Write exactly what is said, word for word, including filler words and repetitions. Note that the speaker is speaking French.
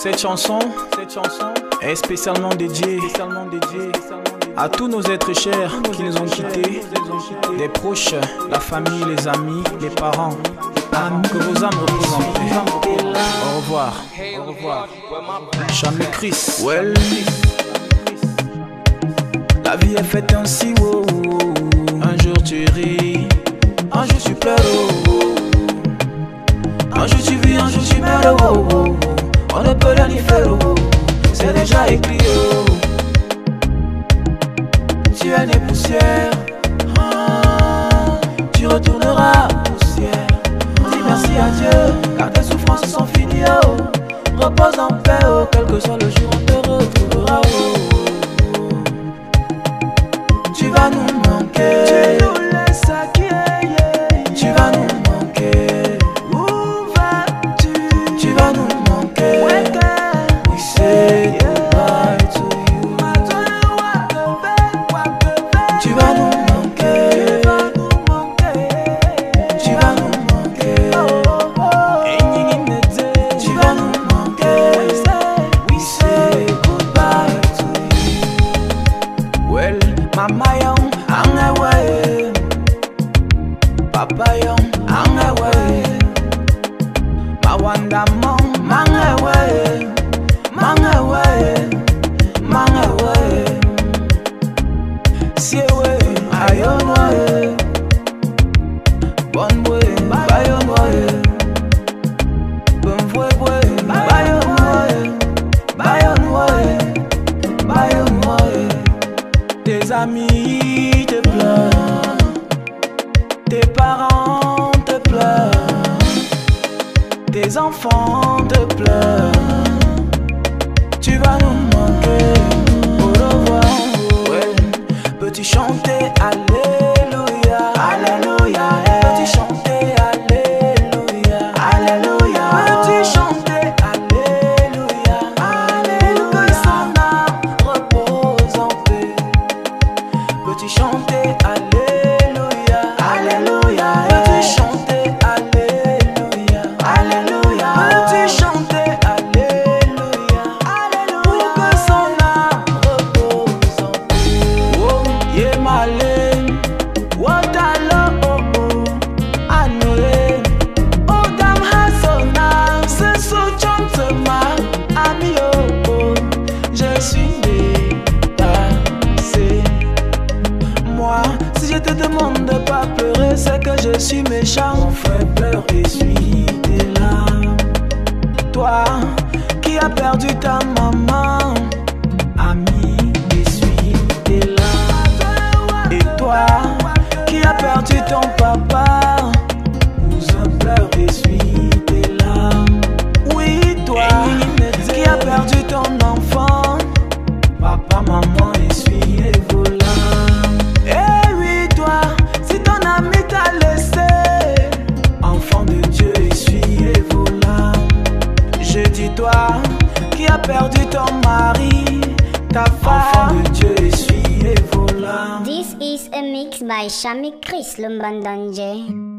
Cette chanson, cette chanson est spécialement dédiée, spécialement dédiée à tous nos êtres chers qui nous ont quittés, des proches, la famille, les amis, les parents. Amis, que vos âmes reposent en paix. Au revoir. Au revoir. Chami Chris. Well. La vie est faite ainsi, oh, oh, oh. Un jour tu ris, un jour tu pleures, oh, oh. Un jour tu vis, un jour tu meurs, oh, oh, oh. On ne peut rien y faire, oh. C'est déjà écrit, oh. Tu es né poussière, ah, tu retourneras poussière. Dis merci à Dieu, car tes souffrances sont finies, oh. Repose en paix, oh. Quel que soit le jour, on te retrouvera, oh. Tu vas nous manquer, tu nous laisses à qui, yeah. Tu vas nous manquer, où vas-tu? Tu vas nous manquer, we say goodbye to you. Tu vas nous manquer, tu vas nous manquer, tu vas nous manquer, we say goodbye to you. Well, Mama young, I'm away. Papa young, I'm away. My wonder mom, I'm away. Man away, man away. See away, I own way. Bon way, by on way. Bon way, way, by on way. By on way, by on way. Tes amis te pleurent, tes parents te pleurent, tes enfants te pleurent. Tu vas nous manquer, au revoir. Ouais. Peux-tu chanter Alléluia, Alléluia, hey. Peux-tu chanter Alléluia, Alléluia. Peux-tu chanter Alléluia, Alléluia. Que son âme repose en paix. Peux-tu chanter Alléluia, Alléluia, peux-tu chanter Alléluia, Alléluia. Peux-tu chanter Alléluia, Alléluia. Pour que son âme repose en paix. Oh, yeah, malin, what I love, oh, oh, I know it. Oh, damn, hasona, c'est so gentleman, ami, oh, oh, je suis dépassé. Moi, si je te demande de pas pleurer, c'est que je suis méchant. Mon frère pleure, essuie tes larmes. Toi, qui as perdu ta maman, ami, essuie tes larmes. Et toi, qui as perdu ton papa, cousin pleure, essuie tes larmes. Oui, toi, qui as perdu ton enfant, papa, maman, essuyez vos larmes. Eh oui, toi, si ton ami t'a laissé, enfant de Dieu, essuyez vos larmes. Je dis toi, qui as perdu ton mari, ta femme, enfant de Dieu, essuyez vos larmes. This is a mix by Chami Chris Lumbandanje.